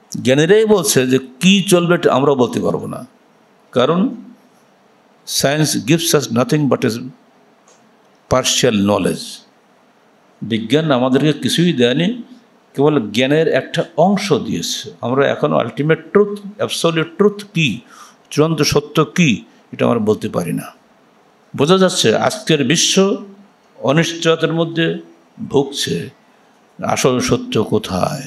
জ্ঞানীরাই বলছে যে কি চলবে এটা আমরাও বলতে পারবো না, কারণ science gives us nothing but is partial knowledge. বিজ্ঞান আমাদেরকে কিছুই দেয়নি, কেবল জ্ঞানের একটা অংশ দিয়েছে। আমরা এখনও আলটিমেট ট্রুথ, অ্যাবসলিউট ট্রুথ কী, চূড়ান্ত সত্য কী, এটা আমরা বলতে পারি না। বোঝা যাচ্ছে আজকের বিশ্ব অনিশ্চয়তার মধ্যে ভুগছে। আসল সত্য কোথায়?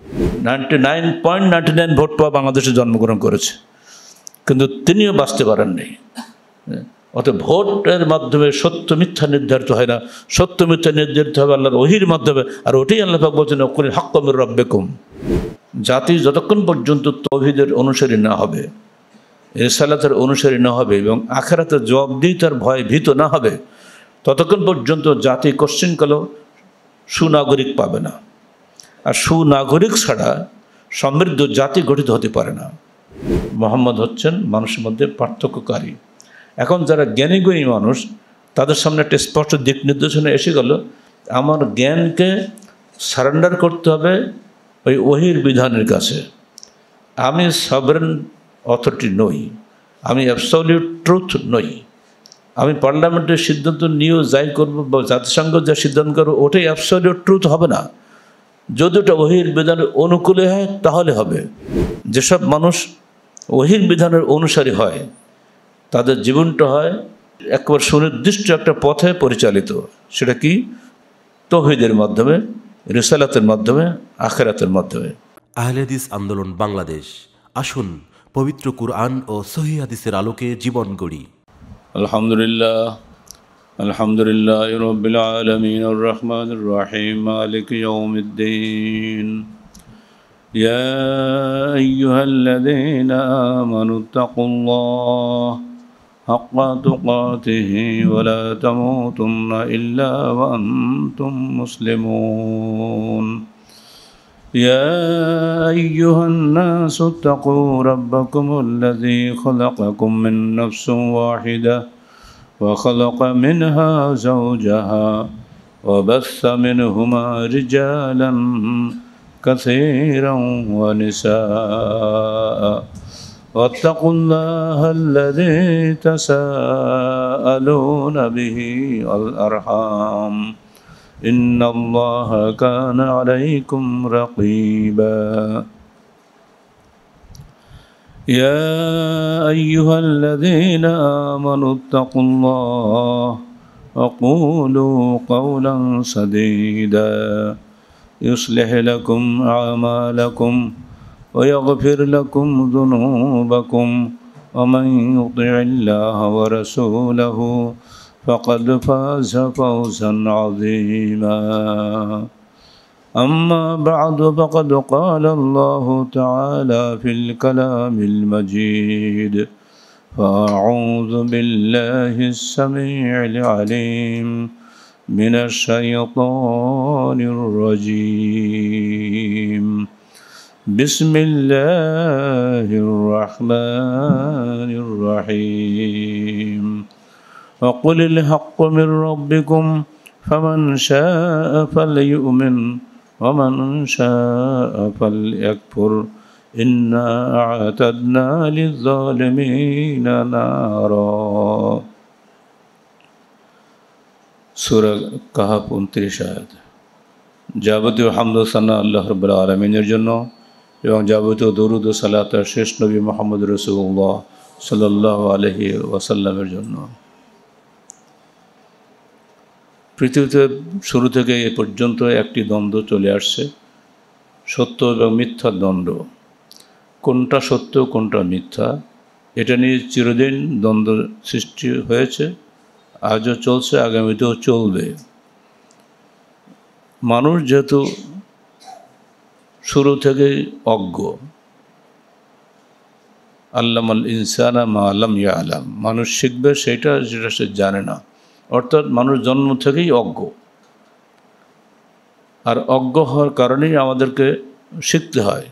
99.99 ভোট পাওয়া বাংলাদেশে জন্মগ্রহণ করেছে, কিন্তু তিনিও বাঁচতে পারেননি। অর্থাৎ ভোটের মাধ্যমে সত্য মিথ্যা নির্ধারিত হয় না, সত্য মিথ্যা নির্ধারিত হবে আল্লাহর ওহীর মাধ্যমে। আর ওটাই আল্লাহ পাক বলছেন কুল হাক্কু মির রাব্বিকুম। জাতি যতক্ষণ পর্যন্ত তাওহীদের অনুসারী না হবে, রিসালাতের অনুসারী না হবে এবং আখিরাতের জবাবদিহিতার ভয়ে ভীত না হবে, ততক্ষণ পর্যন্ত জাতি কোশ্চিনকালেও সুনাগরিক পাবে না। আর সুনাগরিক ছাড়া সমৃদ্ধ জাতি গঠিত হতে পারে না। মুহাম্মদ হচ্ছেন মানুষের মধ্যে পার্থক্যকারী। এখন যারা জ্ঞানীগুণী মানুষ, তাদের সামনে একটা স্পষ্ট দিক নির্দেশনা এসে গেল, আমার জ্ঞানকে সারেন্ডার করতে হবে ওই ওহীর বিধানের কাছে। আমি সভরেন অথরিটি নই, আমি অ্যাবসলিউট ট্রুথ নই। আমি পার্লামেন্টের সিদ্ধান্ত নিয়েও যাই করবো বা জাতিসংঘ যা সিদ্ধান্ত করবো ওটাই অ্যাবসলিউট ট্রুথ হবে না। যদি ওটা ওহীর বিধানের অনুকূলে হয় তাহলে হবে। যেসব মানুষ ওহীর বিধানের অনুসারী হয়, তাদের জীবনটা হয় একবার সুনির্দিষ্ট একটা পথে পরিচালিত। সেটা কি? তাওহীদের মাধ্যমে, রিসালাতের মাধ্যমে, আখিরাতের মাধ্যমে। আহলে হাদিস আন্দোলন বাংলাদেশ, আসুন পবিত্র কুরআন ও সহিহ হাদিসের আলোকে জীবন গড়ি। আলহামদুলিল্লাহ, আলহামদুলিল্লাহ রাব্বিল আলামিন আর রহমানির রহিম মালিকি ইয়াউমিদ্দিন। ইয়া আইয়ুহাল্লাযীনা আমানুত্তাকুল্লাহ হাক্কা তুকাতিহি ওয়া লা তামুতুন্না ইল্লা ওয়া আনতুম মুসলিমুন। يا أيها الناس اتقوا ربكم الذي خلقكم من نفس واحدة وخلق منها زوجها وبث منهما رجالا كثيرا ونساء واتقوا الله الذي تساءلون به والأرحام إن الله كان عليكم رقيبا يا أيها الذين آمنوا اتقوا الله وقولوا قولا سديدا يصلح لكم أعمالكم ويغفر لكم ذنوبكم ومن يطع الله ورسوله فقد فاز فوزا عظيما أما بعد فقد قال الله تعالى في الكلام المجيد فأعوذ بالله السميع العليم من الشيطان الرجيم بسم الله الرحمن الرحيم وقل الحق من ربكم فمن شاء فليؤمن ومن شاء فليكفر إنا أعتدنا للظالمين نارا। সূরা কাহফ 29 আয়াত। যাবতীয় হামদ ও সানা আল্লাহ রাব্বুল আলামিনের জন্য এবং যাবতীয় দরুদ ও সালাত শেষ নবী মুহাম্মদ রাসূলুল্লাহ সাল্লাল্লাহু আলাইহি ওয়াসাল্লামের জন্য। পৃথিবীতে শুরু থেকে এ পর্যন্ত একটি দ্বন্দ্ব চলে আসছে, সত্য এবং মিথ্যার দ্বন্দ্ব। কোনটা সত্য কোনটা মিথ্যা, এটা নিয়ে চিরদিন দ্বন্দ্ব সৃষ্টি হয়েছে, আজও চলছে, আগামীতেও চলবে। মানুষ যেহেতু শুরু থেকেই অজ্ঞ, আল্লামাল ইনসানা মা লাম ইয়ালাম, মানুষ শিখবে সেটা যেটা সে জানে না। অর্থাৎ মানুষ জন্ম থেকেই অজ্ঞ, আর অজ্ঞ হওয়ার কারণেই আমাদেরকে শিখতে হয়।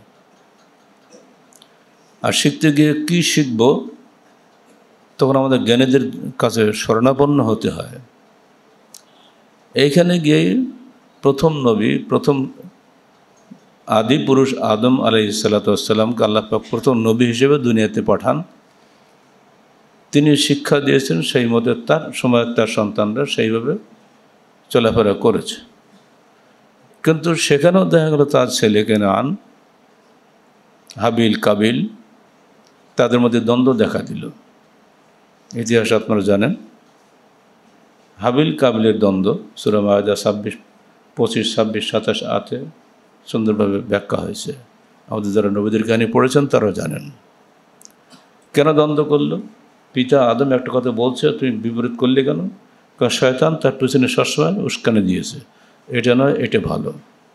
আর শিখতে গিয়ে কী শিখব, তখন আমাদের জ্ঞানীদের কাছে শরণাপন্ন হতে হয়। এইখানে গিয়েই প্রথম নবী, প্রথম আদি পুরুষ আদম আলাইহিসসালামকে আল্লাহ পাক প্রথম নবী হিসেবে দুনিয়াতে পাঠান। তিনি শিক্ষা দিয়েছেন, সেই মতে তার সময় তার সন্তানরা সেইভাবে চলাফেরা করেছে। কিন্তু সেখানেও দেখা গেল তার ছেলে কেনান, হাবিল কাবিল, তাদের মধ্যে দ্বন্দ্ব দেখা দিল। ইতিহাস আপনারা জানেন, হাবিল কাবিলের দ্বন্দ্ব সূরা মায়দা 25, 26, 27, 28 সুন্দরভাবে ব্যাখ্যা হয়েছে। আমাদের যারা নবীদের কাহিনী পড়েছেন তারাও জানেন কেন দ্বন্দ্ব করলো। পিতা আদম একটা কথা বলছে, তুমি বিপরীত করলে কেন? কারণ শয়তান তার পিছনে সবসময় উস্কানি দিয়েছে, এটা নয় এটা ভালো।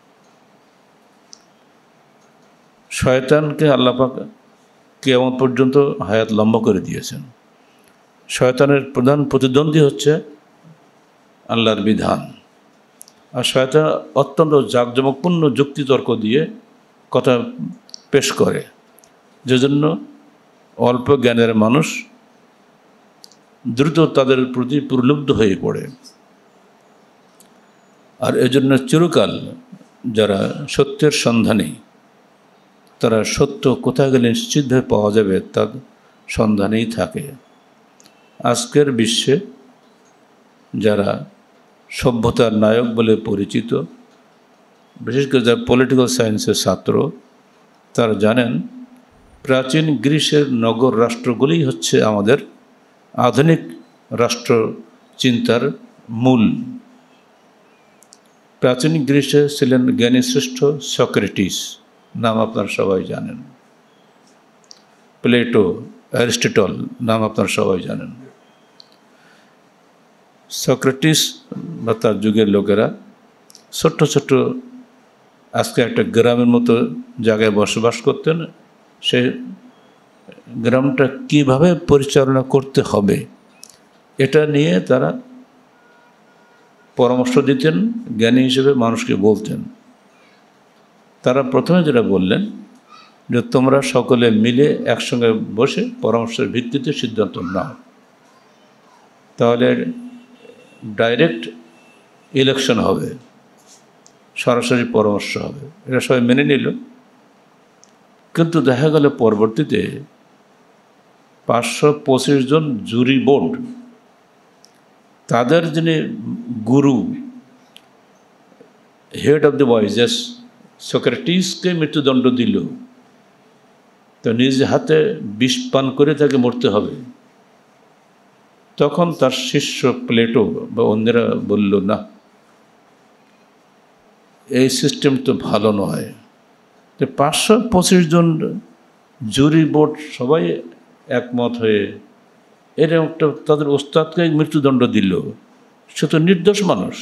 শয়তানকে আল্লাহ পাক কিয়ামত পর্যন্ত হায়াত লম্বা করে দিয়েছেন। শয়তানের প্রধান প্রতিদ্বন্দ্বী হচ্ছে আল্লাহর বিধান, আর শয়তান অত্যন্ত জাঁকজমকপূর্ণ যুক্তিতর্ক দিয়ে কথা পেশ করে, যেজন্য অল্প জ্ঞানের মানুষ দ্রুত তাদের প্রতি প্রলুব্ধ হয়ে পড়ে। আর এজন্য চিরকাল যারা সত্যের সন্ধানী, তারা সত্য কোথায় গেলে নিশ্চিতভাবে পাওয়া যাবে তার সন্ধানেই থাকে। আজকের বিশ্বে যারা সভ্যতার নায়ক বলে পরিচিত, বিশেষ করে যারা পলিটিক্যাল সায়েন্সের ছাত্র, তারা জানেন প্রাচীন গ্রিসের নগর রাষ্ট্রগুলিই হচ্ছে আমাদের আধুনিক রাষ্ট্র চিন্তার মূল। প্রাচীন গ্রিসে ছিলেন জ্ঞানী শ্রেষ্ঠ সক্রেটিস, নাম আপনারা সবাই জানেন। প্লেটো, অ্যারিস্টটল, নাম আপনারা সবাই জানেন। সক্রেটিস বা তার যুগের লোকেরা ছোট্ট ছোট্ট আজকে একটা গ্রামের মতো জায়গায় বসবাস করতেন। সে গ্রামটা কিভাবে পরিচালনা করতে হবে এটা নিয়ে তারা পরামর্শ দিতেন, জ্ঞানী হিসেবে মানুষকে বলতেন। তারা প্রথমে যেটা বললেন যে তোমরা সকলে মিলে একসঙ্গে বসে পরামর্শের ভিত্তিতে সিদ্ধান্ত নাও, তাহলে ডাইরেক্ট ইলেকশন হবে, সরাসরি পরামর্শ হবে। এটা সবাই মেনে নিল। কিন্তু দেখা গেল পরবর্তীতে 525 জন জুরি বোর্ড, তাদের যিনি গুরু, হেড অফ দ্য ভয়েসেস, সক্রেটিসকে মৃত্যুদণ্ড দিল। তো নিজ হাতে বিষ পান করে তাকে মরতে হবে। তখন তার শিষ্য প্লেটো বা অন্যরা বলল, না, এই সিস্টেম তো ভালো নয়। তো 525 জন জুরি বোর্ড সবাই একমত হয়ে এরকম একটা তাদের ওস্তাদকে মৃত্যুদণ্ড দিল। সে তো নির্দোষ মানুষ।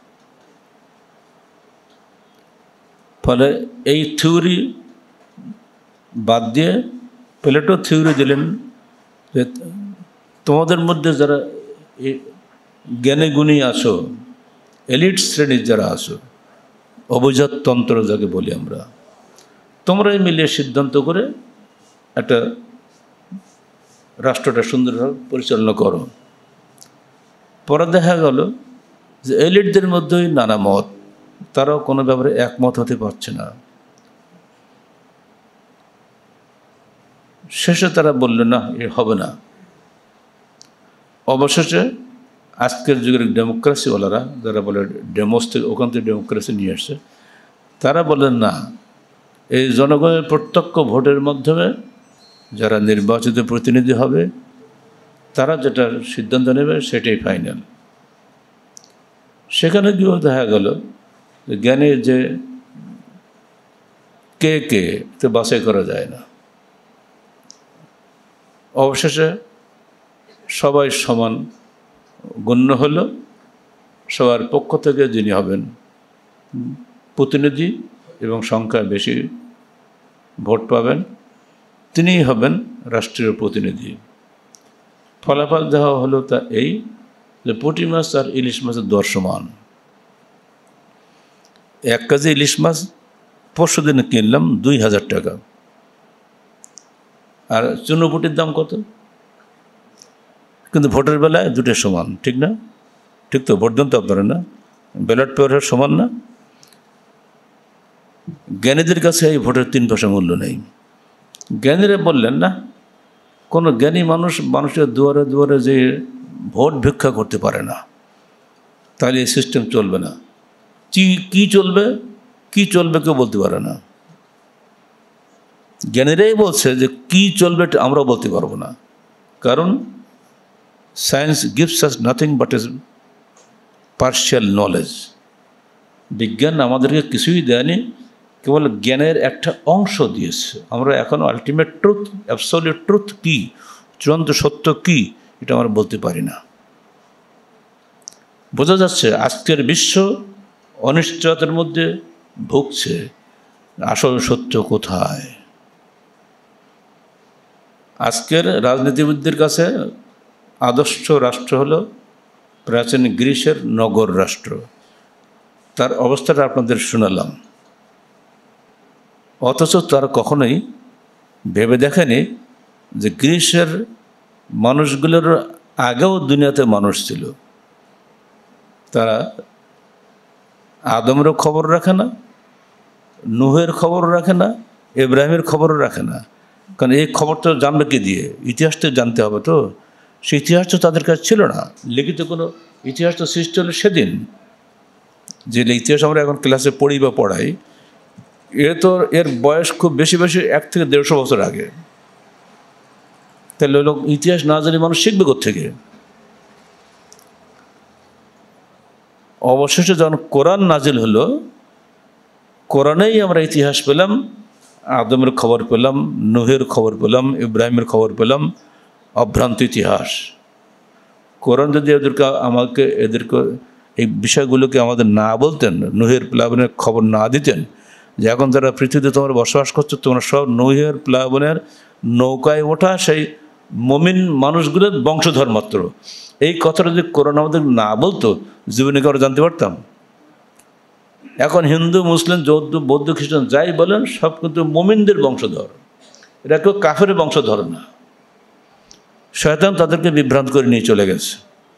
ফলে এই থিওরি বাদ দিয়ে প্লেটো থিওরি দিলেন যে তোমাদের মধ্যে যারা জ্ঞানী গুণী আছো, এলিট শ্রেণীর যারা আছো, অভিজাততন্ত্র যাকে বলি আমরা, তোমরাই মিলিয়ে সিদ্ধান্ত করে একটা রাষ্ট্রটা সুন্দরভাবে পরিচালনা করো। পরে দেখা গেল যে এলিটদের মধ্যেই নানা মত, তারাও কোনো ব্যাপারে একমত হতে পারছে না। শেষে তারা বলল, না, এ হবে না। অবশেষে আজকের যুগের ডেমোক্রেসিওয়ালারা, যারা বলে ডেমোস থেকে, ওখান থেকে ডেমোক্রেসি নিয়ে আসছে, তারা বলেন না, এই জনগণের প্রত্যক্ষ ভোটের মাধ্যমে যারা নির্বাচিত প্রতিনিধি হবে তারা যেটা সিদ্ধান্ত নেবে সেটাই ফাইনাল। সেখানে গিয়েও দেখা গেল যে জ্ঞানের যে কে তে বাছাই করা যায় না। অবশেষে সবাই সমান গণ্য হলো। সবার পক্ষ থেকে যিনি হবেন প্রতিনিধি এবং সংখ্যা বেশি ভোট পাবেন, তিনিই হবেন রাষ্ট্রীয় প্রতিনিধি। ফলাফল দেওয়া হলো তা এই যে পুঁটি মাছ আর ইলিশ মাছের দর সমান। 1 কেজি ইলিশ মাছ পরশু দিনে কিনলাম 2000 টাকা, আর চুনোপুটির দাম কত? কিন্তু ভোটের বেলায় দুটো সমান, ঠিক না? ঠিক তো? ভোট দেন তো আপনারা, না? ব্যালট পেপারের সমান না? জ্ঞানীদের কাছে এই ভোটের 3 পয়সা মূল্য নেই। জ্ঞানীরা বললেন না, কোনো জ্ঞানী মানুষের দুয়ারে দুয়ারে যে ভোট ভিক্ষা করতে পারে না, তাহলে এই সিস্টেম চলবে না। কি চলবে কেউ বলতে পারে না। জ্ঞানীরাই বলছে যে কি চলবে আমরা বলতে পারবো না, কারণ science gives us nothing but is partial knowledge. বিজ্ঞান আমাদেরকে কিছুই দেয়নি, কেবল জ্ঞানের একটা অংশ দিয়েছে। আমরা এখনও আলটিমেট ট্রুথ, অ্যাবসলিউট ট্রুথ কী, চূড়ান্ত সত্য কী, এটা আমরা বলতে পারি না। বোঝা যাচ্ছে আজকের বিশ্ব অনিশ্চয়তার মধ্যে ভুগছে। আসল সত্য কোথায়? আজকের রাজনীতিবিদদের কাছে আদর্শ রাষ্ট্র হলো প্রাচীন গ্রিসের নগর রাষ্ট্র। তার অবস্থাটা আপনাদের শোনালাম, অথচ তারা কখনোই ভেবে দেখেনি যে গ্রিসের মানুষগুলোর আগেও দুনিয়াতে মানুষ ছিল। তারা আদমেরও খবর রাখে না, নুহের খবর রাখে না, ইব্রাহিমের খবরও রাখে না। কারণ এই খবরটা জানবে কি দিয়ে? ইতিহাসটা জানতে হবে তো। সেই ইতিহাস তো তাদের কাছে ছিল না। লিখিত কোনো ইতিহাস তো সৃষ্টি হলো সেদিন। যে ইতিহাস আমরা এখন ক্লাসে পড়ি বা পড়াই, এর বয়স খুব বেশি 1 থেকে 150 বছর আগে। তাহলে লোক ইতিহাস না জানি মানুষ শিখবে কোত্থেকে? অবশেষে যখন কোরআন নাজিল হলো, কোরআনেই আমরা ইতিহাস পেলাম, আদমের খবর পেলাম, নুহের খবর পেলাম, ইব্রাহিমের খবর পেলাম। অভ্রান্ত ইতিহাস। কোরআন যদি এদেরকে এই বিষয়গুলোকে আমাদের না বলতেন, নুহের প্লাবনের খবর না দিতেন, যে এখন যারা পৃথিবীতে তোমরা বসবাস করছো, তোমরা সব নুহের প্লাবনের নৌকায় ওঠা সেই মুমিন মানুষগুলোর বংশধর মাত্র, এই কথাটা যদি কোরআন আমাদের না বলতো, জীবনে কি আমরা জানতে পারতাম? এখন হিন্দু, মুসলিম, বৌদ্ধ, খ্রিস্টান যাই বলেন, সব কিন্তু মুমিনদের বংশধর। এরা কেউ কাফের বংশধর না। শয়তান তাদেরকে বিভ্রান্ত করে নিয়ে চলে গেছে।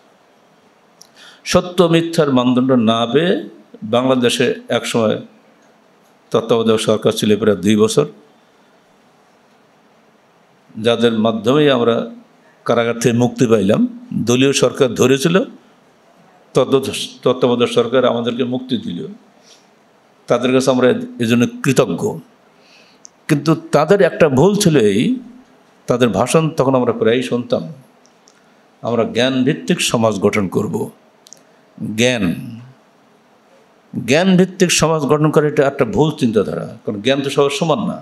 সত্য মিথ্যার মানদণ্ড না পেয়ে বাংলাদেশে একসময় তত্ত্বাবধায়ক সরকার ছিল প্রায় 2 বছর, যাদের মাধ্যমেই আমরা কারাগার থেকে মুক্তি পাইলাম। দলীয় সরকার ধরেছিল, তত্ত্বাবধায়ক সরকার আমাদেরকে মুক্তি দিল। তাদের কাছে আমরা এজন্য কৃতজ্ঞ। কিন্তু তাদের একটা ভুল ছিল তাদের ভাষণ তখন আমরা প্রায়ই শুনতাম, আমরা জ্ঞান ভিত্তিক সমাজ গঠন করব। জ্ঞান ভিত্তিক সমাজ গঠন করে, এটা একটা ভুল চিন্তাধারা। কারণ জ্ঞান তো সবার সমান না।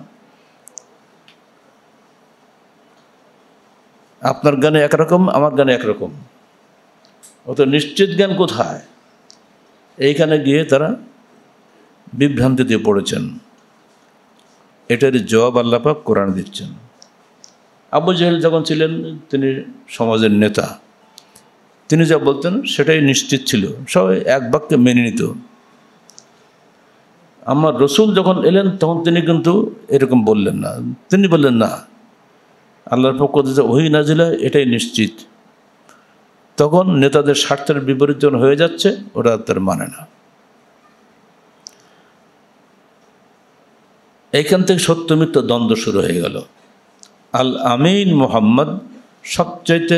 আপনার জ্ঞানে একরকম, আমার জ্ঞানে একরকম। অত নিশ্চিত জ্ঞান কোথায়? এইখানে গিয়ে তারা বিভ্রান্তিতে পড়েছেন। এটার জবাব আল্লাহ পাক কোরআনে দিচ্ছেন। আবু জেহেল যখন ছিলেন, তিনি সমাজের নেতা, তিনি যা বলতেন সেটাই নিশ্চিত ছিল, সবাই এক বাক্যে মেনে নিত। আমার রসুল যখন এলেন, তখন তিনি কিন্তু এরকম বললেন না। তিনি বললেন না, আল্লাহর পক্ষ থেকে ওহী নাজিল হয় এটাই নিশ্চিত। তখন নেতাদের স্বার্থের বিপরীত যখন হয়ে যাচ্ছে, ওটা তার মানে না। এইখান থেকে সত্য মিথ্যা দ্বন্দ্ব শুরু হয়ে গেল। আল আমিন মুহাম্মদ সবচাইতে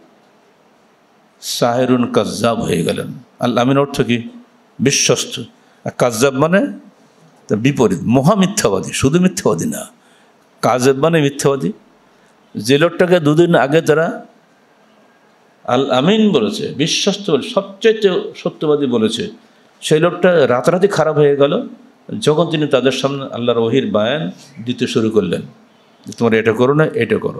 সাহেরুন কাজ্জাব হয়ে গেলেন। আল আমিন অর্থ কি? বিশ্বস্ত। আর কাজ্জাব মানে বিপরীত, মহামিথ্যাবাদী। শুধু মিথ্যাবাদী না, কাজেব মানে মিথ্যাবাদী। যে লোকটাকে 2 দিন আগে তারা আল আমিন বলেছে, বিশ্বস্ত বলে, সবচাইতে সত্যবাদী বলেছে, সেই লোকটা রাতারাতি খারাপ হয়ে গেল যখন তিনি তাদের সামনে আল্লাহর ওহীর বায়ান দিতে শুরু করলেন, তোমরা এটা করো না, এটা করো।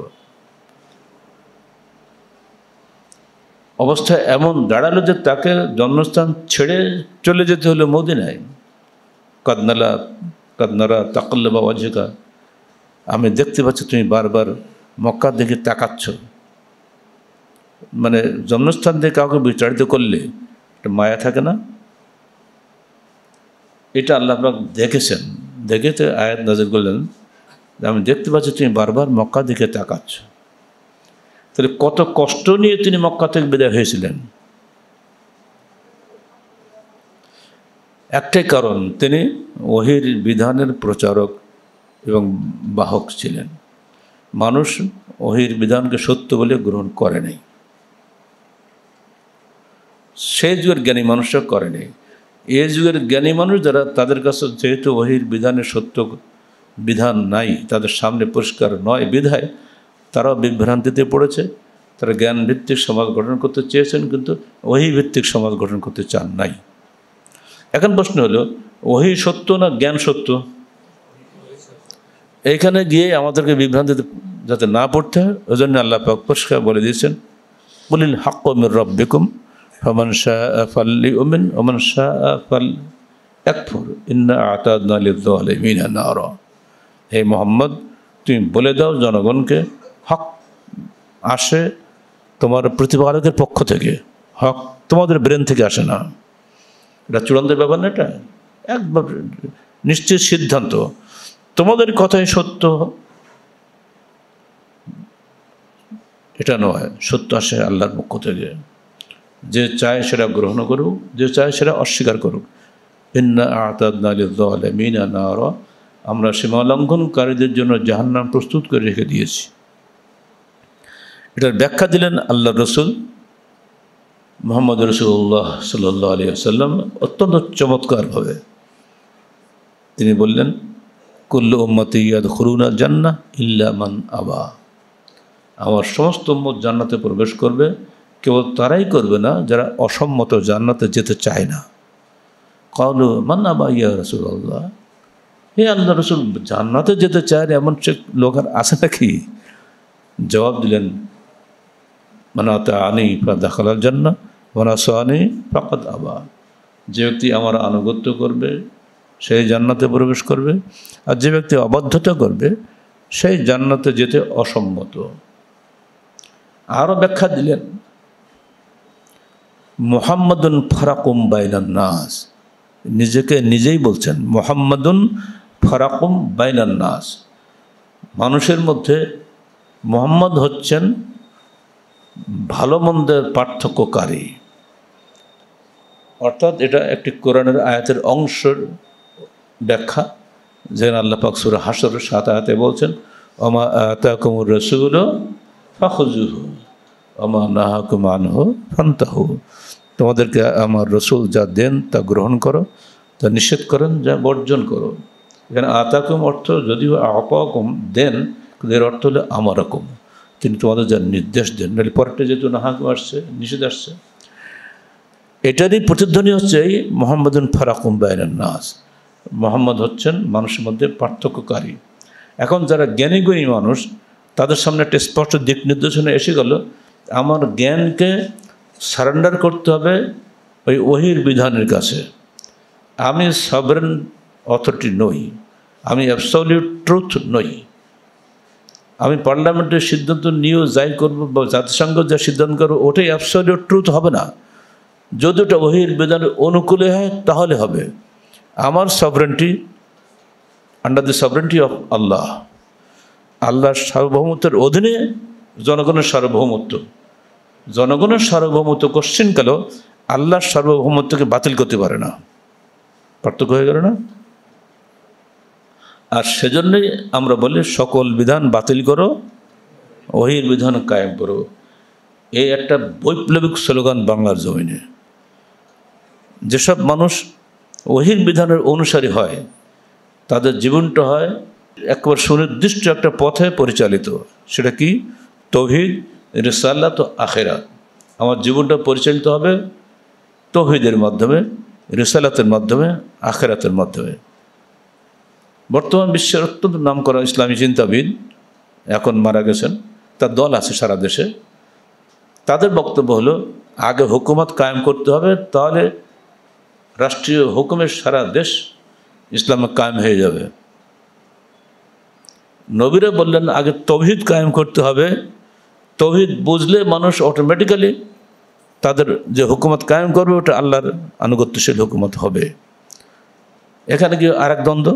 অবস্থা এমন দাঁড়ালো যে তাকে জন্মস্থান ছেড়ে চলে যেতে হলো মদিনায়। কাদনারা তাকাল্লুবা ওয়াজহিকা, আমি দেখতে পাচ্ছি তুমি বারবার মক্কার দিকে তাকাচ্ছ। মানে জন্মস্থান থেকে কাউকে বিতাড়িত করলে একটা মায়া থাকে না? এটা আল্লাহ পাক দেখেছেন, দেখে তো আয়াত নাযিল করলেন যে আমি দেখতে পাচ্ছি তুমি বারবার মক্কার দিকে তাকাচ্ছ। তাহলে কত কষ্ট নিয়ে তিনি মক্কা থেকে বিদায় হয়েছিলেন। একটাই কারণ, তিনি ওহির বিধানের প্রচারক এবং বাহক ছিলেন। মানুষ ওহির বিধানকে সত্য বলে গ্রহণ করে নাই, সেই যুগের জ্ঞানী মানুষরা করেনি। এই যুগের জ্ঞানী মানুষ যারা, তাদের কাছে যেহেতু ওহির বিধানের সত্য বিধান নাই, তাদের সামনে পরিষ্কার নয় বিধায় তারাও বিভ্রান্তিতে পড়েছে। তারা জ্ঞান ভিত্তিক সমাজ গঠন করতে চেয়েছেন, কিন্তু ওহি ভিত্তিক সমাজ গঠন করতে চান নাই। এখন প্রশ্ন হলো, ওহি সত্য না জ্ঞান সত্য? এইখানে গিয়ে আমাদেরকে বিভ্রান্তিতে যাতে না পড়তে হয়, ওই জন্য আল্লাহ পাক পরিষ্কার বলে দিয়েছেন, কুলিল হাক্কু মির রাব্বিকুম ফামান শাআ ফালইউমিন ওয়া মান শাআ ফালইয়াকফুর ইন্না আ'তাদনা লিয-যালিমিনা নারা। হে মুহাম্মদ, তুমি বলে দাও জনগণকে, হক আসে তোমার প্রতিপালকের পক্ষ থেকে, হক তোমাদের ব্রেন থেকে আসে না। এটা চূড়ান্ত ব্যাপার না, এটা একবার নিশ্চিত সিদ্ধান্ত। তোমাদের কথাই সত্য এটা নয়, সত্য আসে আল্লাহর পক্ষ থেকে। যে চায় সেটা গ্রহণ করুক, যে চায় সেটা অস্বীকার করুক। ইন্না আ'তাদনা লিয-যালিমিনা নারা, আমরা সীমা লঙ্ঘনকারীদের জন্য জাহান্নাম প্রস্তুত করে রেখে দিয়েছি। এটার ব্যাখ্যা দিলেন আল্লাহ রসুল মুহাম্মদ রাসূলুল্লাহ সাল্লাল্লাহু আলাইহি ওয়াসাল্লাম অত্যন্ত চমৎকারভাবে। তিনি বললেন, কুল্লু উম্মতি ইয়াদখুলুনাল জান্নাহ ইল্লা মান আবা। আমার সমস্ত উম্মত জান্নাতে প্রবেশ করবে, কেবল তারাই করবে না যারা অসম্মত, জান্নাতে যেতে চায় না। ক্বালু মান আবা ইয়া রাসূলুল্লাহ, হে আল্লাহ রসুল, জান্নাতে যেতে চায় না এমন সে লোক আর আছে নাকি? জবাব দিলেন, মান আতাআনি ফাদাখালাল জান্নাহ ওয়া মান আসানি ফাকাদ আবা। যে ব্যক্তি আমার আনুগত্য করবে সেই জান্নাতে প্রবেশ করবে, আর যে ব্যক্তি অবাধ্যতা করবে সেই জান্নাতে যেতে অসম্মত। আরও ব্যাখ্যা দিলেন, মুহাম্মাদুন ফারাকুম বাইনান নাস, নিজেকে নিজেই বলছেন মুহাম্মাদুন ফারাকুম বাইনান নাস, মানুষের মধ্যে মুহাম্মদ হচ্ছেন ভালো মন্দের পার্থক্যকারী। অর্থাৎ এটা একটি কোরআনের আয়াতের অংশের ব্যাখ্যা, যেখানে আল্লাহ পাক সূরা হাশরের ৭ আয়াতে বলছেন, ওমা আতাকুমুর রাসূলু ফাখুযুহু ওমা নাহাকুম আনহু ফান্তাহু। তোমাদেরকে আমার রসুল যা দেন তা গ্রহণ করো, তা নিষেধ করেন যা বর্জন করো। এখানে আতাকুম অর্থ যদিও আপাকুম দেন, কিন্তু এর অর্থ হলো আমারকম, তিনি তোমাদের যা নির্দেশ দেন। নাহলে পরেরটা যেহেতু নাহাকুম আসছে, নিষেধ আসছে, এটারই প্রতিধ্বনি হচ্ছে এই মুহাম্মাদুন ফারাকুম বাইনান নাস। মুহাম্মদ হচ্ছেন মানুষের মধ্যে পার্থক্যকারী। এখন যারা জ্ঞানী গুণী মানুষ, তাদের সামনে একটা স্পষ্ট দিক নির্দেশনা এসে গেল, আমার জ্ঞানকে সারেন্ডার করতে হবে ওই ওহির বিধানের কাছে। আমি সভরেন অথরিটি নই, আমি অ্যাবসলিউট ট্রুথ নই। আমি পার্লামেন্টের সিদ্ধান্ত নিয়েও যাই করবো বা জাতিসংঘ যা সিদ্ধান্ত করবো ওটাই অ্যাবসলিউট ট্রুথ হবে না। যদি ওটা ওহির বিধানের অনুকূলে হয় তাহলে হবে। আমার sovereignty under the sovereignty of Allah, আল্লাহর সার্বভৌমত্বের অধীনে জনগণের সার্বভৌমত্ব। জনগণের সার্বভৌমত্ব কোশ্চিনকালেও আল্লাহর সার্বভৌমত্বকে বাতিল করতে পারে না। পার্থক্য হয়ে গেল না? আর সেজন্যই আমরা বলি সকল বিধান বাতিল করো, ওহির বিধান কায়েম করো। এই একটা বৈপ্লবিক স্লোগান বাংলার জমিনে। যেসব মানুষ ওহির বিধানের অনুসারী হয়, তাদের জীবনটা হয় একবার সুনির্দিষ্ট একটা পথে পরিচালিত। সেটা কি? তৌহিদ, রিসালাত ও আখিরাত। আমার জীবনটা পরিচালিত হবে তৌহিদের মাধ্যমে, রিসালাতের মাধ্যমে, আখিরাতের মাধ্যমে। বর্তমান বিশ্বের অত্যন্ত নামকরা ইসলামী চিন্তাবিদ এখন মারা গেছেন, তার দল আছে সারা দেশে। তাদের বক্তব্য হলো, আগে হুকুমত কায়েম করতে হবে, তাহলে রাষ্ট্রীয় হুকুমের সারা দেশ ইসলামে কায়েম হয়ে যাবে। নবীরা বললেন আগে তৌহিদ কায়েম করতে হবে, তৌহিদ বুঝলে মানুষ অটোমেটিক্যালি তাদের যে হুকুমত কায়েম করবে ওটা আল্লাহর আনুগত্যশীল হুকুমত হবে। এখানে কি আর এক দ্বন্দ্ব?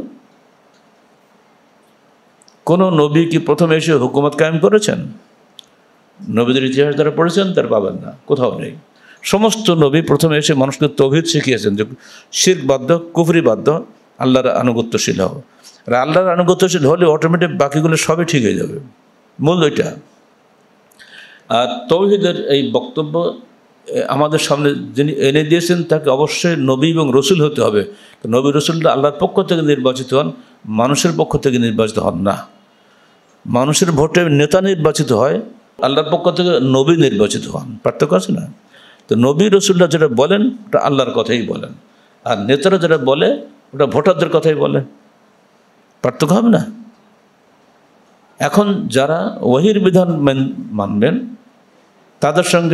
কোনো নবী কি প্রথমে এসে হুকুমত কায়েম করেছেন? নবীদের ইতিহাস যারা পড়েছেন তারা পাবেন না, কোথাও নেই। সমস্ত নবী প্রথমে এসে মানুষকে তৌহিদ শিখিয়েছেন যে শিরক বাদ দাও, কুফরি বাদ দাও, আল্লাহর আনুগত্যশীল হও। আর আল্লাহর আনুগত্যশীল হলে অটোমেটিক বাকিগুলো সবই ঠিক হয়ে যাবে, মূল ওইটা। আর তৌহিদের এই বক্তব্য আমাদের সামনে যিনি এনে দিয়েছেন তাকে অবশ্যই নবী এবং রসুল হতে হবে। নবী রসুলরা আল্লাহর পক্ষ থেকে নির্বাচিত হন, মানুষের পক্ষ থেকে নির্বাচিত হন না। মানুষের ভোটে নেতা নির্বাচিত হয়, আল্লাহর পক্ষ থেকে নবী নির্বাচিত হন, পার্থক্য আছে না? তো নবী রসুলরা যেটা বলেন ওটা আল্লাহর কথাই বলেন, আর নেতারা যেটা বলে ওটা ভোটারদের কথাই বলে, পার্থক্য হবে না? এখন যারা ওহীর বিধান মানবেন তাদের সঙ্গে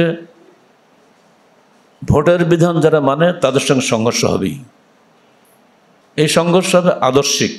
ভোটের বিধান যারা মানে তাদের সঙ্গে সংঘর্ষ হবেই। এই সংঘর্ষ হবে আদর্শিক,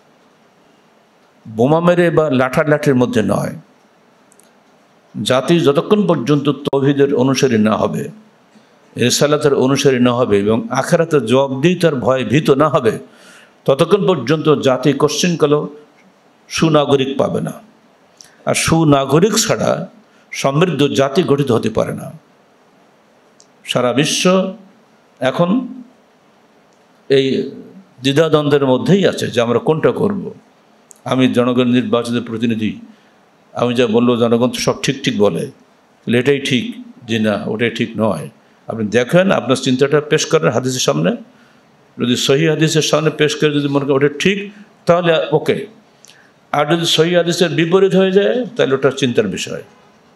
বোমা মেরে বা লাঠালাঠির মধ্যে নয়। জাতি যতক্ষণ পর্যন্ত তৌহিদের অনুসারী না হবে, রিসালাতের অনুসারী না হবে এবং আখিরাতের জবাবদিহিতার ভয়ে ভীত না হবে, ততক্ষণ পর্যন্ত জাতি কোশ্চিনকালেও সুনাগরিক পাবে না। আর সুনাগরিক ছাড়া সমৃদ্ধ জাতি গঠিত হতে পারে না। সারা বিশ্ব এখন এই দ্বিধাদ্বন্দ্বের মধ্যেই আছে যে আমরা কোনটা করব। আমি জনগণ নির্বাচিত প্রতিনিধি, আমি যা বলবো জনগণ তো সব ঠিক ঠিক বলে, তাহলে এটাই ঠিক, যে না ওটাই ঠিক নয়। আপনি দেখেন, আপনার চিন্তাটা পেশ করেন হাদিসের সামনে, যদি সহি হাদিসের সামনে পেশ করে যদি মনে করেন ওটা ঠিক তাহলে ওকে, আর যদি সহি হাদিসের বিপরীত হয়ে যায় তাহলে ওটা চিন্তার বিষয়।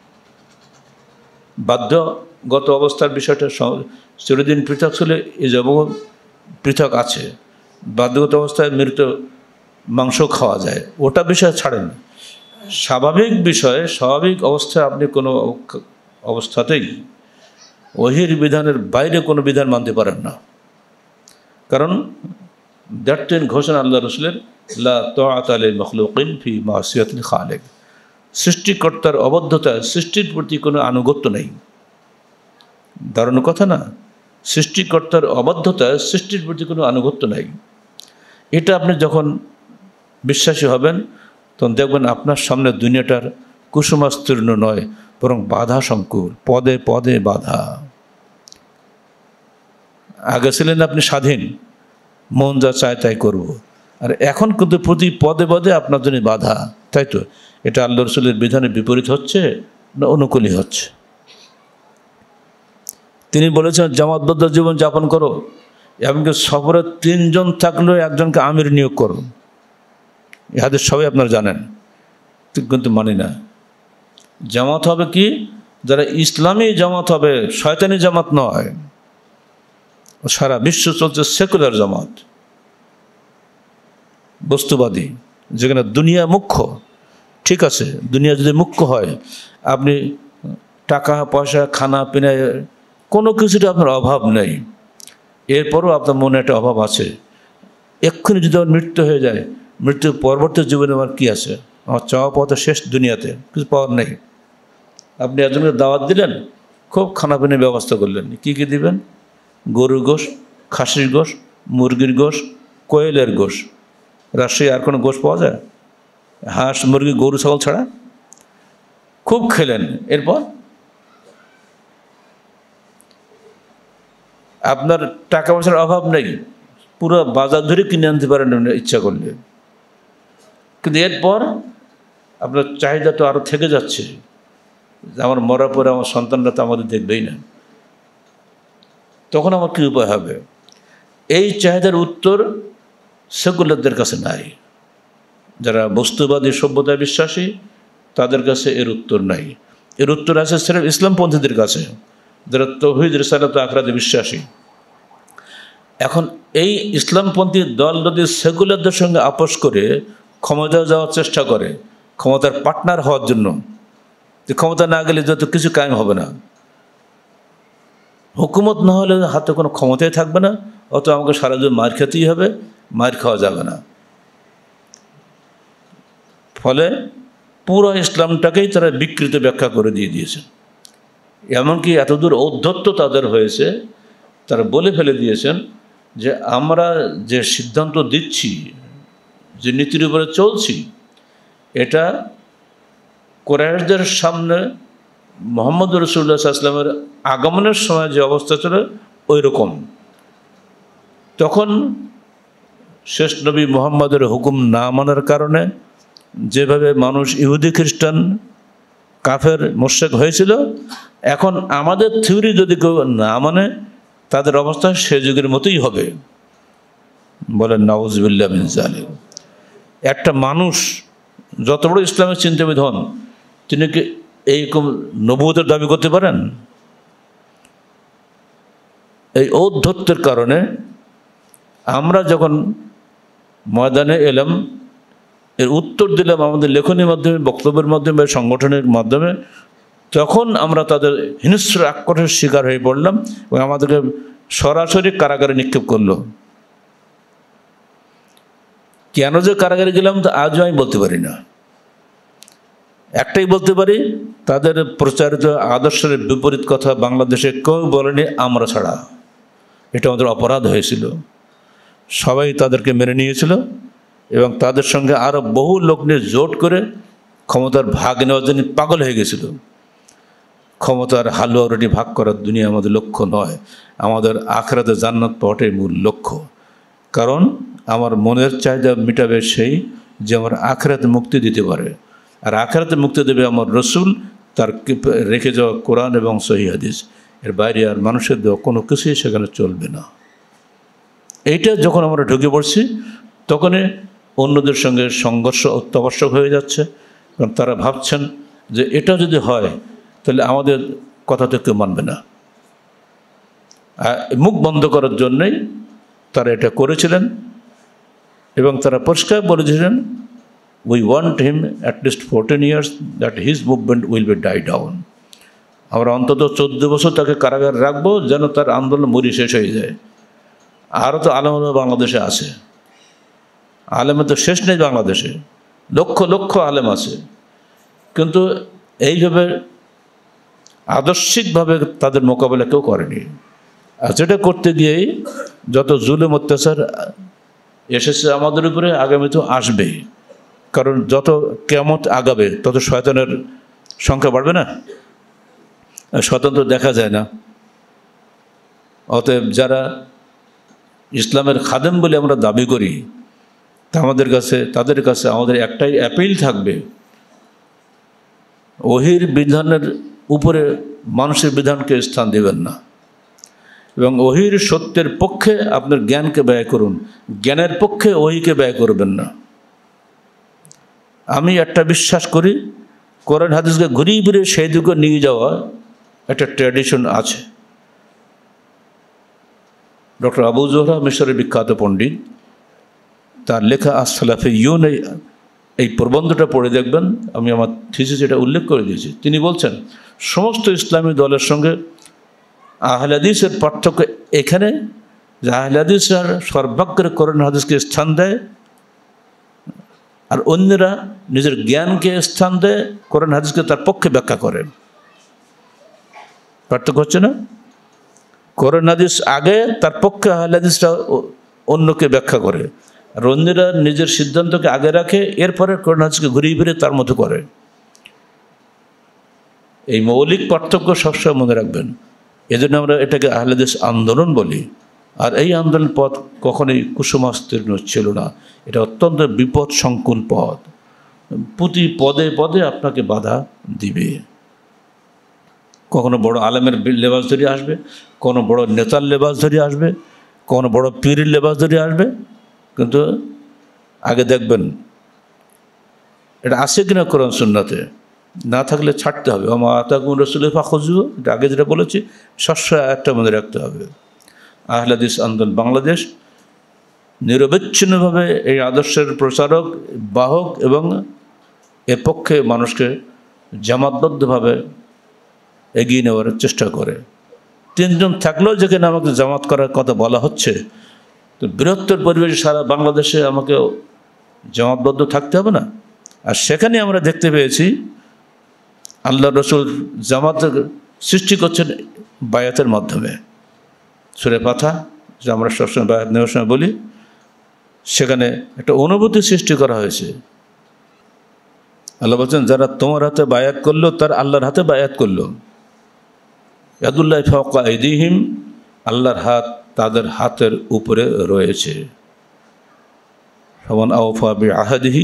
বাধ্যগত অবস্থার বিষয়টা চিরদিন পৃথক ছিল, এই জগৎ পৃথক আছে। বাধ্যগত অবস্থায় মৃত মাংস খাওয়া যায়, ওটা বিষয় ছাড়েন। স্বাভাবিক বিষয়ে স্বাভাবিক অবস্থায় আপনি কোনো অবস্থাতেই ওহীর বিধানের বাইরে কোনো বিধান মানতে পারেন না। কারণ দ্যাটেন ঘোষণা আল্লাহ রসুলের, লা তাআতা লিল মাখলুকিন ফি মাসিয়াতিল খালিক। সৃষ্টিকর্তার অবদ্ধতায় সৃষ্টির প্রতি কোনো আনুগত্য নেই। দারুণ কথা না? সৃষ্টিকর্তার অবাধ্যতায় সৃষ্টির প্রতি কোনো আনুগত্য নেই। এটা আপনি যখন বিশ্বাসী হবেন তখন দেখবেন আপনার সামনে দুনিয়াটার কুসুমাস্তীর্ণ নয়, বরং বাধা সংকুল, পদে পদে বাধা। আগে ছিলেন আপনি স্বাধীন, মন যা চায় তাই করব, আর এখন কিন্তু প্রতি পদে পদে আপনার জন্য বাধা। তাই তো, এটা আল্লাহ রসুলের বিধানের বিপরীত হচ্ছে না অনুকূলই হচ্ছে? তিনি বলেছেন জামাতবদ্ধ জীবন যাপন করো, এমনকি সফরে 3 জন থাকলেও একজনকে আমির নিয়োগ করো। ইহাদের সবাই আপনারা জানেন, কিন্তু মানি না। জামাত হবে কি? যারা ইসলামী জামাত হবে, শয়তানি জামাত নয়। সারা বিশ্ব চলছে সেকুলার জামাত, বস্তুবাদী, যেখানে দুনিয়া মুখ্য। ঠিক আছে, দুনিয়া যদি মুখ্য হয়, আপনি টাকা পয়সা খানা পিনায় কোনো কিছুতে আপনার অভাব নেই, এরপরও আপনার মনে একটা অভাব আছে। এক্ষুনি যদি আমার মৃত্যু হয়ে যায়, মৃত্যুর পরবর্তী জীবনে আমার কী আছে? আমার চাওয়া পাওয়া তো শেষ, দুনিয়াতে কিছু পাওয়ার নেই। আপনি একজনকে দাওয়াত দিলেন, খুব খানাপিনের ব্যবস্থা করলেন, কী কী দিবেন? গরুর গোশ, খাসির গোশ, মুরগির গোশ, কোয়েলের গোশ। রাজশাহী আর কোনো গোশ পাওয়া যায়? হাঁস মুরগি গরু ছাগল ছাড়া। খুব খেলেন, এরপর আপনার টাকা পয়সার অভাব নেই, পুরো বাজার ধরে কিনে আনতে পারেন ইচ্ছা করলে, কিন্তু এরপর আপনার চাহিদা তো আরও থেকে যাচ্ছে। আমার মরার পরে আমার সন্তানরা তো আমাদের দেখবেই না, তখন আমার কী উপায় হবে? এই চাহিদার উত্তর সেকুলারদের কাছে নাই। যারা বস্তুবাদী সভ্যতায় বিশ্বাসী তাদের কাছে এর উত্তর নাই। এর উত্তর আছে সির্ফ ইসলামপন্থীদের কাছে, যারা তাওহীদ রিসালাত ও আখিরাতে বিশ্বাসী। এখন এই ইসলামপন্থী দল যদি সেকুলারদের সঙ্গে আপোষ করে ক্ষমতায় যাওয়ার চেষ্টা করে, ক্ষমতার পার্টনার হওয়ার জন্য, যে ক্ষমতা না গেলে যত কিছু কায়েম হবে না, হুকুমত না হলে হাতে কোনো ক্ষমতাই থাকবে না, অত আমাকে সারা জীবন মার খেতেই হবে, মার খাওয়া যাবে না। ফলে পুরো ইসলামটাকেই তারা বিকৃত ব্যাখ্যা করে দিয়ে দিয়েছে। এমনকি এতদূর ঔদ্ধত্য তাদের হয়েছে, তারা বলে ফেলে দিয়েছেন যে আমরা যে সিদ্ধান্ত দিচ্ছি, যে নীতির উপরে চলছি, এটা কুরাইশদের সামনে মোহাম্মদ রাসূলুল্লাহ সাল্লাল্লাহু আলাইহি ওয়াসাল্লামের আগমনের সময় যে অবস্থা ছিল ওই রকম। তখন শেষ নবী মুহাম্মদের হুকুম না মানার কারণে যেভাবে মানুষ ইহুদি খ্রিস্টান কাফের মুশরিক হয়েছিল, এখন আমাদের থিওরি যদি কেউ না মানে তাদের অবস্থা সে যুগের মতোই হবে। বলেন নাউযুবিল্লাহ মিন যালিক। একটা মানুষ যত বড় ইসলামের চিন্তাবিদ হন, তিনি কি এইরকম নবুয়তের দাবি করতে পারেন? এই ঔদ্ধত্যের কারণে আমরা যখন ময়দানে এলাম, এর উত্তর দিলাম আমাদের লেখনীর মাধ্যমে, বক্তব্যের মাধ্যমে, সংগঠনের মাধ্যমে, তখন আমরা তাদের হিংস্র আক্রোশের শিকার হয়ে পড়লাম এবং আমাদেরকে সরাসরি কারাগারে নিক্ষেপ করলো। কেন যে কারাগারে গেলাম তো আজও আমি বলতে পারি না। একটাই বলতে পারি, তাদের প্রচারিত আদর্শের বিপরীত কথা বাংলাদেশে কেউ বলেনি আমরা ছাড়া। এটা আমাদের অপরাধ হয়েছিল। সবাই তাদেরকে মেনে নিয়েছিল এবং তাদের সঙ্গে আরও বহু লোক নিয়ে জোট করে ক্ষমতার ভাগ নেওয়ার জন্য পাগল হয়ে গেছিল। ক্ষমতার হালুয়া রুটি ভাগ করার দুনিয়া আমাদের লক্ষ্য নয়, আমাদের আখিরাতে জান্নাত পাওয়াটাই মূল লক্ষ্য। কারণ আমার মনের চাহিদা মেটাবে সেই যে আমার আখিরাতে মুক্তি দিতে পারে, আর আখিরাতে মুক্তি দেবে আমার রসুল, তার রেখে যাওয়া কোরআন এবং সহিহ হাদিস। এর বাইরে আর মানুষের দেওয়া কোনো কিছুই সেখানে চলবে না। এইটা যখন আমরা ঢুকে পড়ছি, তখনই অন্যদের সঙ্গে সংঘর্ষ অত্যাবশ্যক হয়ে যাচ্ছে। কারণ তারা ভাবছেন যে এটা যদি হয় তাহলে আমাদের কথা তো কেউ মানবে না। মুখ বন্ধ করার জন্যই তারা এটা করেছিলেন এবং তারা পরিষ্কার বলেছিলেন, we want him at least 14 years that his movement will be die down. আমরা অন্তত 14 বছর তাকে কারাগারে রাখবো যেন তার আন্দোলন মরি শেষ হয়ে যায়। আরও তো আলেম বাংলাদেশে আছে, আলেমের তো শেষ নেই বাংলাদেশে, লক্ষ লক্ষ আলেম আছে, কিন্তু এইভাবে আদর্শিকভাবে তাদের মোকাবেলা কেউ করেনি। আর যেটা করতে গিয়েই যত জুলুম অত্যাচার এসেছে আমাদের উপরে, আগামী তো আসবেই। কারণ যত কিয়ামত আগাবে তত শয়তানের সংখ্যা বাড়বে না? শয়তান তো দেখা যায় না। অতএব যারা ইসলামের খাদেম বলে আমরা দাবি করি, তাদের কাছে আমাদের একটাই অ্যাপিল থাকবে, ওহির বিধানের উপরে মানুষের বিধানকে স্থান দেবেন না এবং ওহির সত্যের পক্ষে আপনার জ্ঞানকে ব্যয় করুন, জ্ঞানের পক্ষে ওহিকে ব্যয় করবেন না। আমি একটা বিশ্বাস করি, কোরআন হাদিসকে ঘুরিয়ে ফিরে সেই দিকে নিয়ে যাওয়া একটা ট্র্যাডিশন আছে। ডক্টর আবু জোহরা মিশরের বিখ্যাত পণ্ডিত, তার লেখা আস-সালাফিয়্যুন এই প্রবন্ধটা পড়ে দেখবেন, আমি আমার থিসিসে এটা উল্লেখ করে দিয়েছি। তিনি বলছেন সমস্ত ইসলামী দলের সঙ্গে আহলে হাদিসের পার্থক্য এখানে যে আহলে হাদিসরা সর্বাগ্রে কোরআন হাদিসকে স্থান দেয় আর অন্যরা নিজের জ্ঞানকে স্থান দেয়, কোরআন হাদিসকে তার পক্ষে ব্যাখ্যা করে। পার্থক্য হচ্ছে না? কোরআন হাদিস আগে, তার পক্ষে আহলে হাদিসরা অন্যকে ব্যাখ্যা করে, আর অন্যরা নিজের সিদ্ধান্তকে আগে রাখে, এরপরে কোরআন হাদিসকে ঘুরিয়ে ফিরে তার মতো করে। এই মৌলিক পার্থক্য সবসময় মনে রাখবেন। এজন্য আমরা এটাকে আহলে হাদিস আন্দোলন বলি। আর এই আন্দোলন পথ কখনোই কুসুমাস্তীর্ণ ছিল না, এটা অত্যন্ত বিপদ সংকুল পথ। প্রতি পদে পদে আপনাকে বাধা দিবে। কখনো বড় আলেমের লেবাস ধরে আসবে, কোনো বড় নেতার লেবাস ধরে আসবে, কোনো বড় পীরের লেবাস ধরে আসবে, কিন্তু আগে দেখবেন এটা আছে কিনা কোরআন সুন্নাতে। না থাকলে ছাড়তে হবে। আমা আতাকুম রাসূলুল্লাহ ফাখুযুহু, এটা আগে যেটা বলেছি সবসময় একটা মনে রাখতে হবে। আহলে হাদিস আন্দোলন বাংলাদেশ নিরবচ্ছিন্নভাবে এই আদর্শের প্রচারক, বাহক এবং এর পক্ষে মানুষকে জামাতবদ্ধভাবে এগিয়ে নেওয়ার চেষ্টা করে। 3 জন থাকলেও যেখানে আমাকে জামাত করার কথা বলা হচ্ছে, তো বৃহত্তর পরিবেশে সারা বাংলাদেশে আমাকে জামাতবদ্ধ থাকতে হবে না? আর সেখানে আমরা দেখতে পেয়েছি আল্লাহ রসুল জামাত সৃষ্টি করছেন বায়াতের মাধ্যমে। সূরা ফাতিহা, যে আমরা সবসময় বায়াত নেওয়ার সময় বলি, সেখানে একটা অনুভূতি সৃষ্টি করা হয়েছে। আল্লাহ বলছেন যারা তোমার হাতে বায়াত করলো তার আল্লাহর হাতে বায়াত করলো। ইয়াদুল্লাহি ফাওকা আইদিহিম, আল্লাহর হাত তাদের হাতের উপরে রয়েছে। ফামান আওফা বিআহদিহি,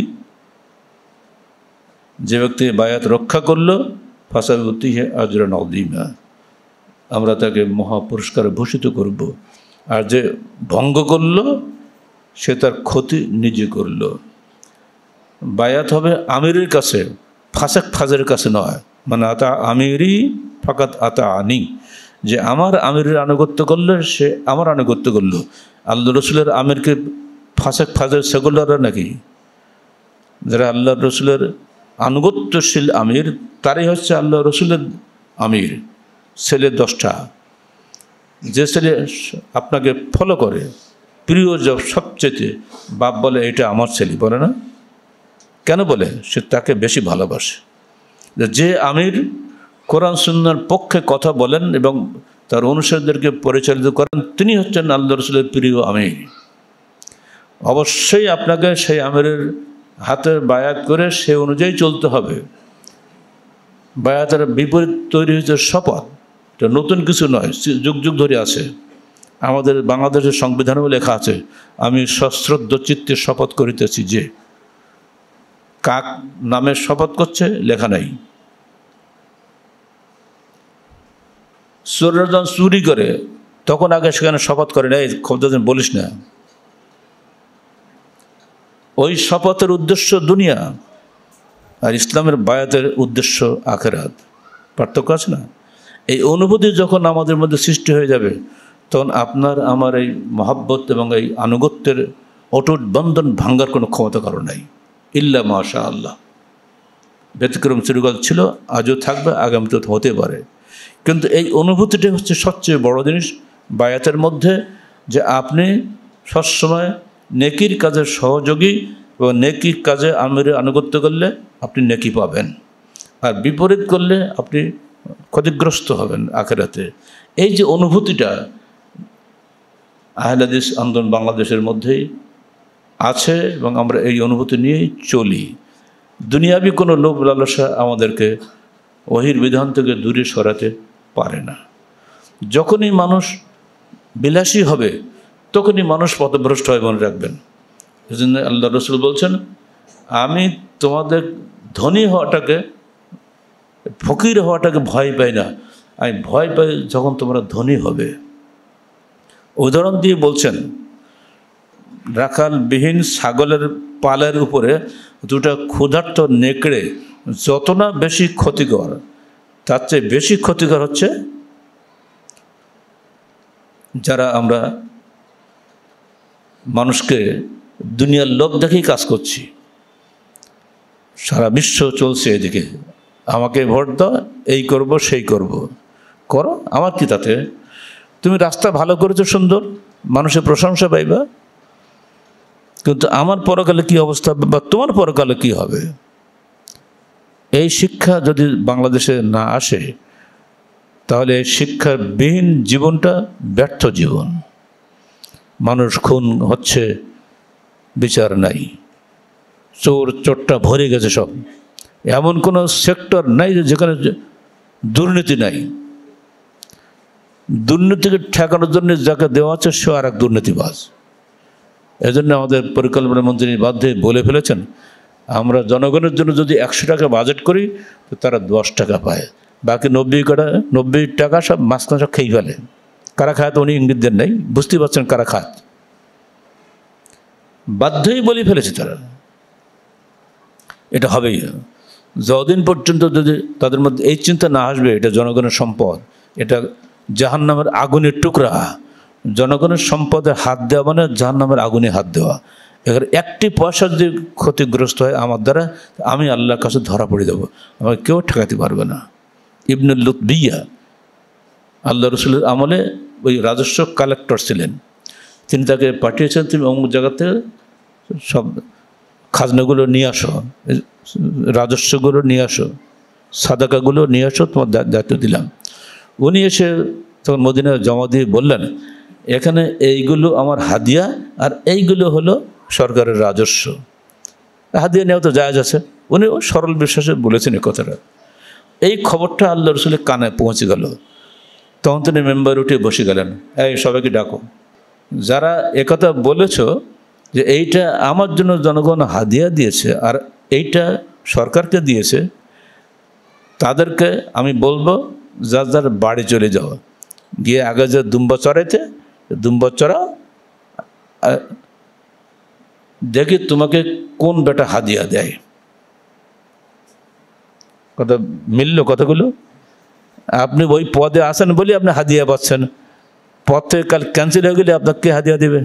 যে ব্যক্তি বায়াত রক্ষা করলো, ফাসায়ুতিহি আজরান আযীমা, আমরা তাকে মহা পুরস্কারে ভূষিত করব। আর যে ভঙ্গ করলো সে তার ক্ষতি নিজে করলো। বায়াত হবে আমিরের কাছে, ফাসেক ফাজের কাছে নয়। মানে আতা আমিরি ফাকাত আতা আনি, যে আমার আমিরের আনুগত্য করলে সে আমার আনুগত্য করলো। আল্লাহ রসুলের আমিরকে ফাসেক ফাজের সেগুলাররা নাকি? যারা আল্লাহ রসুলের আনুগত্যশীল আমির তারাই হচ্ছে আল্লাহ রসুলের আমির। ছেলে 10টা, যে ছেলে আপনাকে ফলো করে, প্রিয় সবচেয়ে, বাপ বলে এটা আমার ছেলে, বলে না? কেন বলে? সে তাকে বেশি ভালোবাসে। যে আমির কোরআন সুন্নাহর পক্ষে কথা বলেন এবং তার অনুসারীদেরকে পরিচালিত করেন, তিনি হচ্ছেন আল্লাহ রসুলের প্রিয় আমির। অবশ্যই আপনাকে সেই আমিরের হাতে বায়াত করে সে অনুযায়ী চলতে হবে। বায়াতের বিপরীত তৈরি হয়েছে শপথ। এটা নতুন কিছু নয়, যুগ যুগ ধরে আছে। আমাদের বাংলাদেশের সংবিধানেও লেখা আছে, আমি সশ্রদ্ধ চিত্তে শপথ করিতেছি যে। কাক নামে শপথ করছে লেখা নাই। চোররা যখন চুরি করে তখন আগে সেখানে শপথ করে না, এই খবর বলিস না। ওই শপথের উদ্দেশ্য দুনিয়া, আর ইসলামের বায়াতের উদ্দেশ্য আখিরাত। পার্থক্য আছে না? এই অনুভূতি যখন আমাদের মধ্যে সৃষ্টি হয়ে যাবে, তখন আপনার আমার এই মহাব্বত এবং এই আনুগত্যের অটুট বন্ধন ভাঙ্গার কোনো ক্ষমতা কারো নাই, ইল্লা মাশা আল্লাহ। ব্যতিক্রম চিরকাল ছিল, আজও থাকবে, আগামীতে হতে পারে। কিন্তু এই অনুভূতিটা হচ্ছে সবচেয়ে বড় জিনিস বায়াতের মধ্যে, যে আপনি সবসময় নেকির কাজের সহযোগী এবং নেকির কাজে আমিরের আনুগত্য করলে আপনি নেকি পাবেন, আর বিপরীত করলে আপনি ক্ষতিগ্রস্ত হবেন আখিরাতে। এই যে অনুভূতিটা আহলে হাদিস আন্দোলন বাংলাদেশের মধ্যেই আছে এবং আমরা এই অনুভূতি নিয়েই চলি। দুনিয়াবি কোনো লোভ লালসা আমাদেরকে ওহির বিধান থেকে দূরে সরাতে পারে না। যখনই মানুষ বিলাসী হবে তখনই মানুষ পথভ্রষ্ট হয়, মনে রাখবেন। এই জন্য আল্লাহ রসুল বলছেন, আমি তোমাদের ধনী হওয়াটাকে, ফকির হওয়াটাকে ভয় পাই না, আমি ভয় পাই যখন তোমরা ধনী হবে। উদাহরণ দিয়ে বলছেন, রাখালবিহীন ছাগলের পালের উপরে দুটা ক্ষুধার্ত নেকড়ে যত না বেশি ক্ষতিকর, তার চেয়ে বেশি ক্ষতিকর হচ্ছে যারা আমরা মানুষকে দুনিয়ার লোভ দেখেই কাজ করছি। সারা বিশ্ব চলছে এদিকে, আমাকে ভোট দাও, এই করব সেই করব। করো, আমার কি তাতে? তুমি রাস্তা ভালো করেছো, সুন্দর, মানুষের প্রশংসা পাইবা, কিন্তু আমার পরকালে কি অবস্থা হবে বা তোমার পরকালে কি হবে? এই শিক্ষা যদি বাংলাদেশে না আসে, তাহলে এই শিক্ষাবিহীন জীবনটা ব্যর্থ জীবন। মানুষ খুন হচ্ছে, বিচার নাই, চোর চোরটা ভরে গেছে সব। এমন কোনো সেক্টর নাই যেখানে দুর্নীতি নাই। দুর্নীতিকে ঠেকানোর জন্য যাকে দেওয়া হচ্ছে সে আর এক দুর্নীতিবাজ। এজন্য আমাদের পরিকল্পনা মন্ত্রী বাধ্যে বলে ফেলেছেন, আমরা জনগণের জন্য যদি 100 টাকা বাজেট করি তো তারা 10 টাকা পায়, বাকি 90 টাকা সব মাঝখানে সব খেয়ে ফেলে। কারা খায় তো উনি ইঙ্গিত দেন নাই, বুঝতেই পারছেন কারা খায়, বাধ্যই বলে ফেলেছে তারা। এটা হবেই যতদিন পর্যন্ত যদি তাদের মধ্যে এই চিন্তা না আসবে, এটা জনগণের সম্পদ, এটা জাহান্নামের আগুনের টুকরা। জনগণের সম্পদে হাত দেওয়া মানে জাহান্নামের আগুনে হাত দেওয়া। এখানে একটি পয়সা যদি ক্ষতিগ্রস্ত হয় আমার দ্বারা, আমি আল্লাহর কাছে ধরা পড়ে দেবো, আমাকে কেউ ঠেকাতে পারবে না। ইবনুল লুতবিয়া আল্লাহ রসুলের আমলে ওই রাজস্ব কালেক্টর ছিলেন। তিনি তাকে পাঠিয়েছেন, তুমি অমুক জায়গাতে সব খাজনাগুলো নিয়ে আসো, রাজস্বগুলো নিয়ে আসো, সাদাকাগুলো নিয়ে আসো, তোমার দায়িত্ব দিলাম। উনি এসে তখন মদিনায় জমা দিয়ে বললেন, এখানে এইগুলো আমার হাদিয়া আর এইগুলো হলো সরকারের রাজস্ব। হাদিয়া নেওয়া তো জায়েজ আছে। উনিও সরল বিশ্বাসে বলেছেন এই কথাটা। এই খবরটা আল্লাহ রসুলের কানে পৌঁছে গেল, তখন তিনি মেম্বার উঠে বসে গেলেন, এই সবাইকে ডাকো, যারা একথা বলেছ যে এইটা আমার জন্য জনগণ হাদিয়া দিয়েছে আর এইটা সরকারকে দিয়েছে, তাদেরকে আমি বলবো যার যার বাড়ি চলে যাও, গিয়ে আগে যে দুম্বা চড়াইতে দুম্বা চড়াও, দেখি তোমাকে কোন বেটা হাদিয়া দেয়। কথা মিলল কথাগুলো? আপনি ওই পদে আসেন বলে আপনি হাদিয়া পাচ্ছেন, পদ থেকে কাল ক্যান্সেল হয়ে গেলে আপনাকে হাদিয়া দেবে?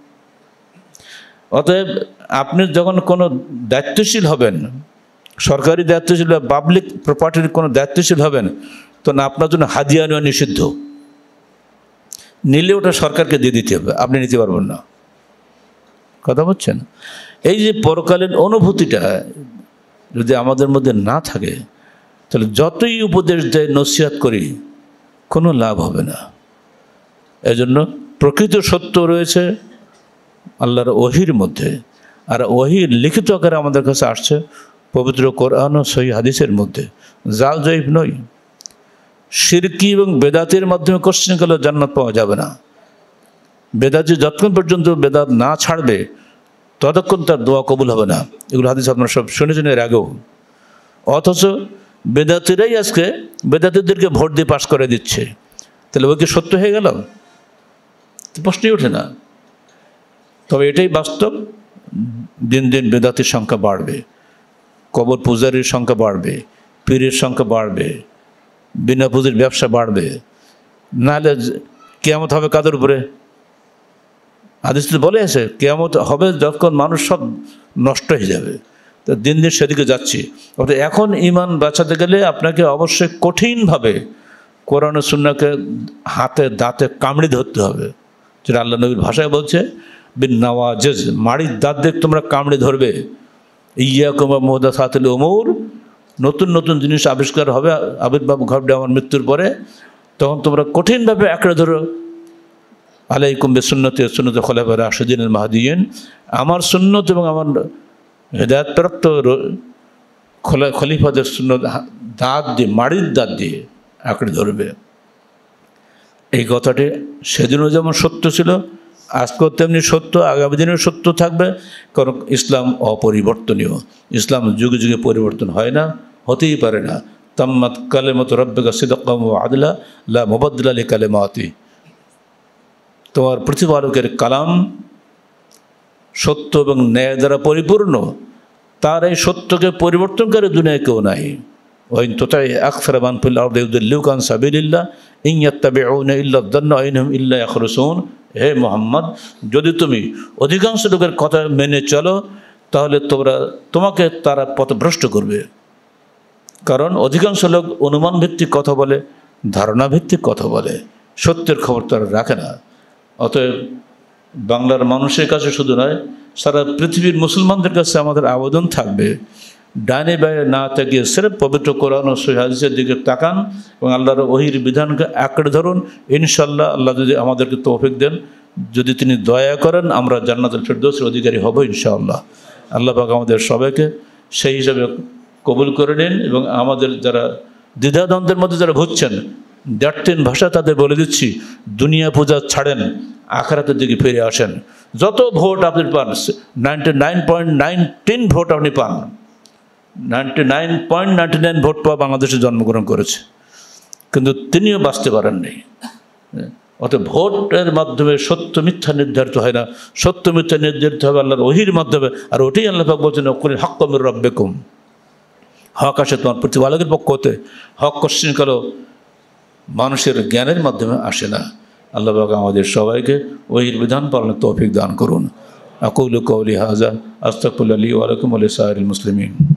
অতএব আপনি যখন কোনো দায়িত্বশীল হবেন, সরকারি দায়িত্বশীল বা পাবলিক প্রপার্টির কোনো দায়িত্বশীল হবেন, তখন আপনার জন্য হাদিয়া নেওয়া নিষিদ্ধ। নিলে ওটা সরকারকে দিয়ে দিতে হবে, আপনি নিতে পারবেন না। কথা বলছেন? এই যে পরকালীন অনুভূতিটা যদি আমাদের মধ্যে না থাকে, তাহলে যতই উপদেশ দেয় নসিহত করি কোনো লাভ হবে না। এজন্য প্রকৃত সত্য রয়েছে আল্লাহর ওহির মধ্যে, আর ওহির লিখিত আকারে আমাদের কাছে আসছে পবিত্র কোরআন ও সহিহ হাদিসের মধ্যে, জাল জয়ীফ নয়। শিরকি এবং বেদাতের মাধ্যমে কোশ্চেন করলে জান্নাত পাওয়া যাবে না। বেদাতি যতক্ষণ পর্যন্ত বেদাত না ছাড়বে ততক্ষণ তার দোয়া কবুল হবে না। এগুলো হাদিস আপনারা সব শুনেছেন এর আগেও। অথচ বেদাতিরাই আজকে বেদাতিদেরকে ভোট দিয়ে পাশ করে দিচ্ছে, তাহলে ওই কি সত্য হয়ে গেল? প্রশ্নই ওঠে না। তবে এটাই বাস্তব, দিন দিন বেদাতির সংখ্যা বাড়বে, কবর পূজারীর সংখ্যা বাড়বে, পীরের সংখ্যা বাড়বে, বিনা পুঁজির ব্যবসা বাড়বে। নাহলে কিয়ামত হবে কাদের উপরে? হাদিস বলে আছে কিয়ামত হবে যখন মানুষ সব নষ্ট হয়ে যাবে। তো দিন দিন সেদিকে যাচ্ছি। অর্থাৎ এখন ঈমান বাঁচাতে গেলে আপনাকে অবশ্যই কঠিনভাবে কোরআন ও সুন্নাহকে হাতে দাঁতে কামড়ে ধরতে হবে, যেটা আল্লাহ নবীর ভাষায় বলছে বিন নওয়াজিজ, মাড়ির দাঁত দিয়ে তোমরা কামড়ে ধরবে। ইয়াকুম ওয়া মুহদাসাতিল উমুর, নতুন নতুন জিনিস আবিষ্কার হবে, আবির্ভাব ঘটবে আমার মৃত্যুর পরে, তখন তোমরা কঠিনভাবে আঁকড়ে ধরো। আলাইকুম বিসুন্নতি ওয়া সুন্নতি খুলাফায়ে রাশিদিনের মাহদিয়িন, আমার সুন্নত এবং আমার হেদায়েতপ্রাপ্ত খলিফাদের সুন্নত দাঁত দিয়ে, মাড়ির দাঁত দিয়ে আঁকড়ে ধরবে। এই কথাটি সেদিনও যেমন সত্য ছিল, আজকেও তেমনি সত্য, আগামী দিনেও সত্য থাকবে। কারণ ইসলাম অপরিবর্তনীয়, ইসলাম যুগে যুগে পরিবর্তন হয় না, হতেই পারে না। তাম্মাত কালেমাতু রাব্বিকা সিদকাম ওয়া আদলা লা মুবাদদিলা লিকালিমাতি, তোমার প্রতিপালকের কালাম সত্য এবং ন্যায় দ্বারা পরিপূর্ণ, তার এই সত্যকে পরিবর্তনকারী দুনিয়ায় কেউ নাই। ওয়াইন তুতাই আকসারা মান ফিল আরদি ইউদিল্লুকা আন সাবিলিল্লাহ ইন ইয়াত্তাবিউনা ইল্লা যান্না ওয়া ইনহুম ইল্লা ইয়াখরুসুন। হে মুহাম্মদ, যদি তুমি অধিকাংশ লোকের কথা মেনে চলো তাহলে তোমাকে তারা পথভ্রষ্ট করবে। কারণ অধিকাংশ লোক অনুমান ভিত্তিক কথা বলে, ধারণা ভিত্তিক কথা বলে, সত্যের খবর তারা রাখে না। অতএব বাংলার মানুষের কাছে শুধু নয়, সারা পৃথিবীর মুসলমানদের কাছে আমাদের আবেদন থাকবে, ডানে বায়ে না তাকিয়ে সির্ফ পবিত্র কোরআন ও সহিহ হাদিসের দিকে তাকান এবং আল্লাহর ওহির বিধানকে আঁকড়ে ধরুন। ইনশাল্লাহ আল্লাহ যদি আমাদেরকে তৌফিক দেন, যদি তিনি দয়া করেন, আমরা জান্নাতুল ফিরদৌসের অধিকারী হব ইনশাআল্লাহ। আল্লাহ পাক আমাদের সবাইকে সেই হিসাবে কবুল করে নিন। এবং আমাদের যারা দ্বিধাদ্বন্দ্বের মধ্যে যারা ভুগছেন, দ্ব্যর্থহীন ভাষা তাদের বলে দিচ্ছি, দুনিয়া পূজা ছাড়েন, আখিরাতের দিকে ফিরে আসেন। যত ভোট আপনি পান, 99.19 ভোট আপনি পান, 99.99 ভোট পাওয়া বাংলাদেশে জন্মগ্রহণ করেছে, কিন্তু তিনিও বাঁচতে পারেননি। অর্থাৎ ভোটের মাধ্যমে সত্য মিথ্যা নির্ধারিত হয় না, সত্য মিথ্যা নির্ধারিত হবে আল্লাহর ওহির মাধ্যমে। আর ওটাই আল্লাহ পাক বলছেন কুল হাক্কু মির রাব্বিকুম, হক আসে তোমার প্রতিপালকের পক্ষ হতে। হক কোশ্চেন করো মানুষের জ্ঞানের মাধ্যমে আসে না। আল্লাহ পাক আমাদের সবাইকে ওহির বিধান পালনের তৌফিক দান করুন। আকুলু কওলি হাযা আস্তাগফিরুল্লাহ লি ওয়া লাকুম ওয়া লিসাইরিল মুসলিমিন।